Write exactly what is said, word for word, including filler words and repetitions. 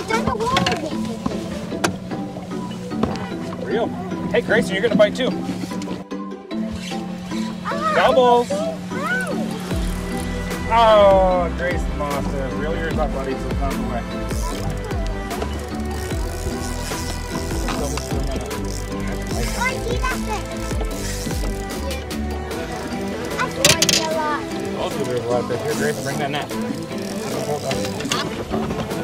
Real. Hey, Grayson, you're gonna bite too. Doubles. Oh, Grayson lost it. Reel yours up, buddy, so it's not in the way. I'll do a lot of fish. Here, Grayson, bring that net. Hold on.